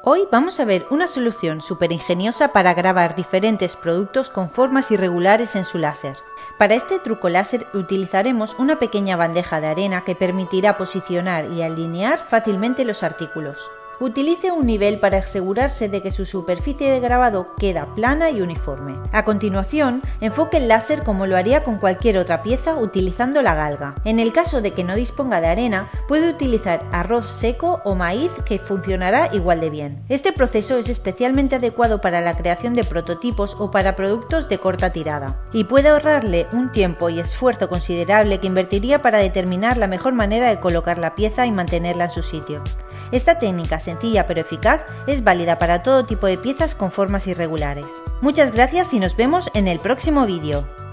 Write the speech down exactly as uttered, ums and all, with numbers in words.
Hoy vamos a ver una solución súper ingeniosa para grabar diferentes productos con formas irregulares en su láser. Para este truco láser utilizaremos una pequeña bandeja de arena que permitirá posicionar y alinear fácilmente los artículos. Utilice un nivel para asegurarse de que su superficie de grabado queda plana y uniforme. A continuación, enfoque el láser como lo haría con cualquier otra pieza utilizando la galga. En el caso de que no disponga de arena, puede utilizar arroz seco o maíz, que funcionará igual de bien. Este proceso es especialmente adecuado para la creación de prototipos o para productos de corta tirada, y puede ahorrarle un tiempo y esfuerzo considerable que invertiría para determinar la mejor manera de colocar la pieza y mantenerla en su sitio. Esta técnica sencilla pero eficaz es válida para todo tipo de piezas con formas irregulares. Muchas gracias y nos vemos en el próximo vídeo.